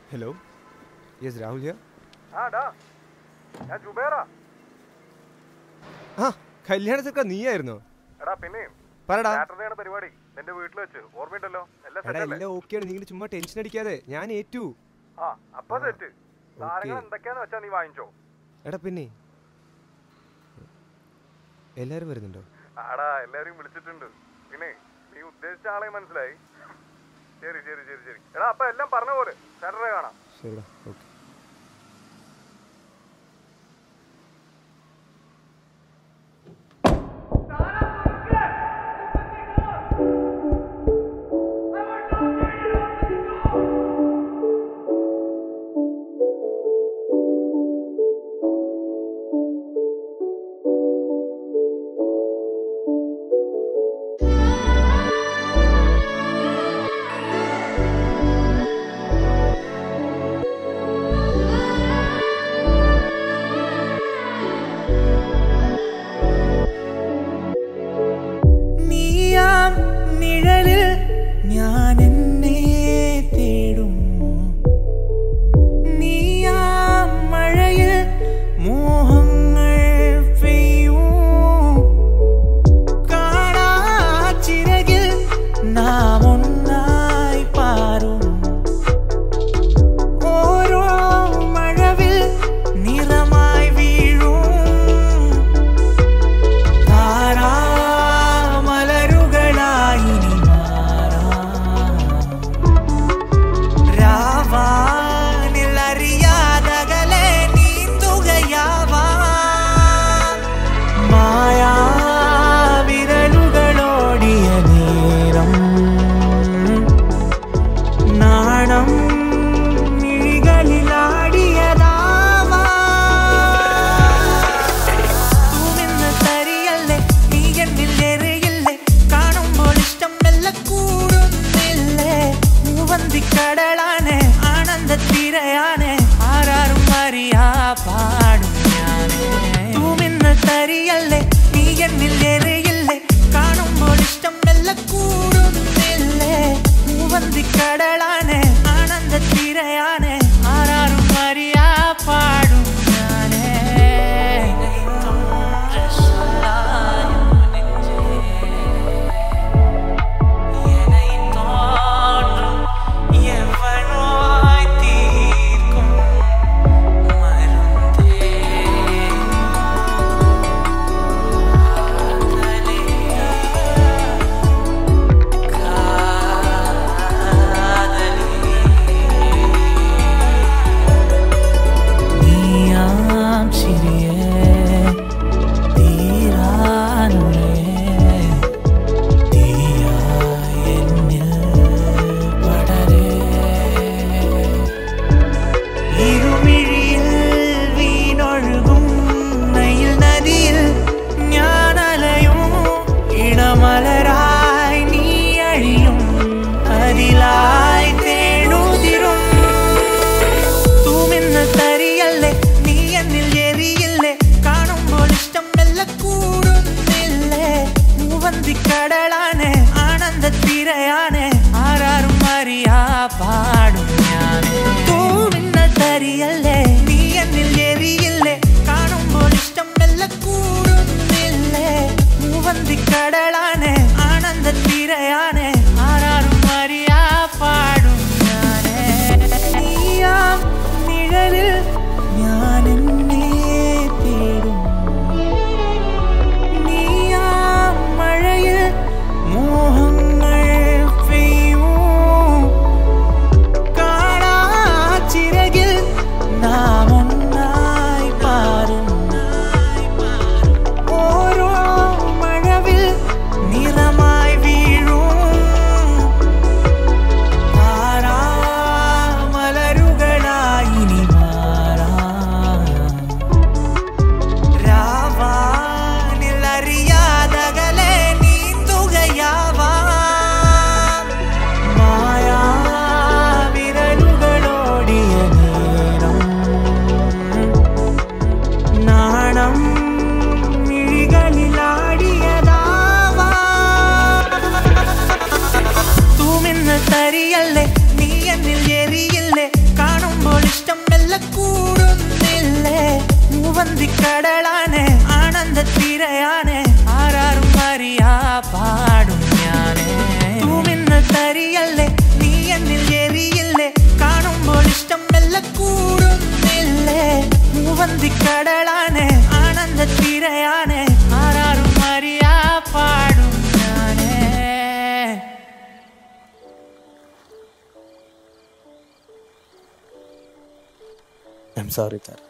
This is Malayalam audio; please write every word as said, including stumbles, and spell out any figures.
Hello. Yes, Rahul here. Ah, da. I'm Jubair. Ah, Kashinath sir, Neeyam. Ada pinne. Parada. Saturday na parivadi. Nende veettil vechu. Ormindallo. Ella set alle. Ella okay ആണ്. നിങ്ങൾ ചുമ്മാ ടെൻഷൻ അടിക്കാതെ. ഞാൻ ഏറ്റു. ആ, അപ്പോ സെറ്റ്. സാരങ്ങൾ എന്തൊക്കെയാന്ന് വെച്ചാ നീ വാങ്ങിച്ചോ. എടാ പിന്നെ. എല്ലാരും വരുന്നുണ്ടോ? ആടാ, എല്ലാരും വിളിച്ചിട്ടുണ്ട്. പിന്നെ നീ ഉദ്ദേശിച്ച ആളെ മനസ്സിലായി. ശരി ശരി ശരി ശരി. എടാ അപ്പോ എല്ലാം പറഞ്ഞ പോലെ സാറ്റർഡേ കാണാം. ശരിടാ. ഓക്കേ. Mohang ngal പൂവന്തിക്കടലാണ് ആനന്ദത്തിരയാണ് ആരാരും അറിയാ പാടും ഞാനേ. I'm sorry, Thara.